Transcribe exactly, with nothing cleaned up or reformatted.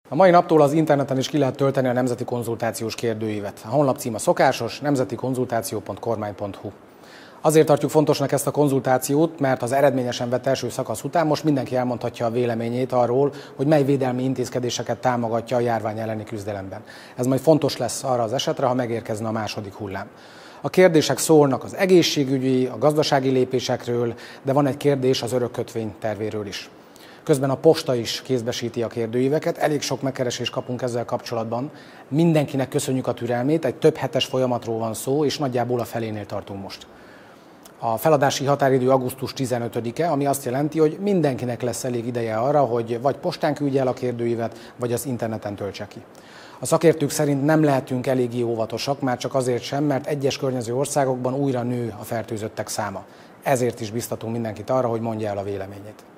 A mai naptól az interneten is ki lehet tölteni a nemzeti konzultációs kérdőívet. A honlapcím a szokásos nemzeti konzultáció pont kormány pont hu. Azért tartjuk fontosnak ezt a konzultációt, mert az eredményesen vett első szakasz után most mindenki elmondhatja a véleményét arról, hogy mely védelmi intézkedéseket támogatja a járvány elleni küzdelemben. Ez majd fontos lesz arra az esetre, ha megérkezne a második hullám. A kérdések szólnak az egészségügyi, a gazdasági lépésekről, de van egy kérdés az örökkötvény tervéről is. Közben a posta is kézbesíti a kérdőíveket, elég sok megkeresést kapunk ezzel kapcsolatban. Mindenkinek köszönjük a türelmét, egy több hetes folyamatról van szó, és nagyjából a felénél tartunk most. A feladási határidő augusztus tizenötödike, ami azt jelenti, hogy mindenkinek lesz elég ideje arra, hogy vagy postán küldje el a kérdőívet, vagy az interneten töltse ki. A szakértők szerint nem lehetünk eléggé óvatosak, már csak azért sem, mert egyes környező országokban újra nő a fertőzöttek száma. Ezért is biztatunk mindenkit arra, hogy mondja el a véleményét.